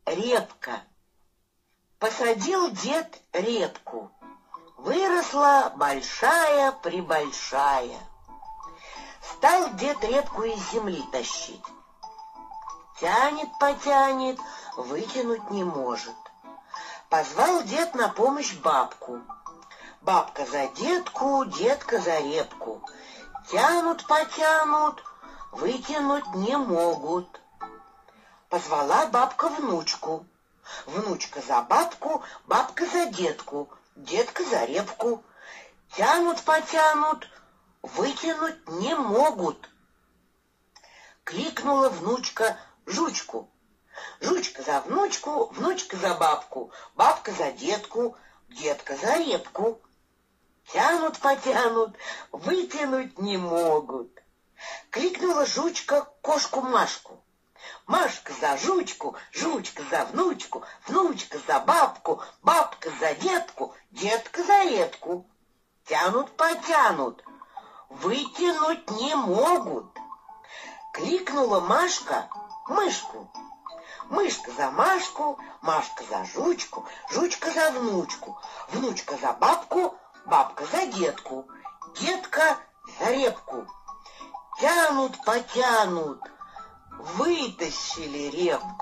репка. Посадил дед репку. Выросла большая-пребольшая. Стал дед репку из земли тащить. Тянет-потянет, вытянуть не может. Позвал дед на помощь бабку. Бабка за детку, детка за репку. Тянут-потянут, вытянуть не могут. Позвала бабка внучку. Внучка за бабку, бабка за детку, детка за репку. Тянут-потянут, вытянуть не могут. Кликнула внучка жучку. Жучка за внучку, внучка за бабку, бабка за детку, детка за репку. Тянут-потянут, вытянуть не могут. Кликнула жучка кошку Машку. Машка за жучку, жучка за внучку, внучка за бабку, бабка за детку, детка за репку. Тянут-потянут, вытянуть не могут. Кликнула Машка мышку. Мышка за Машку, Машка за жучку, жучка за внучку, внучка за бабку, бабка за детку, детка за репку. Тянут-потянут, вытащили репку.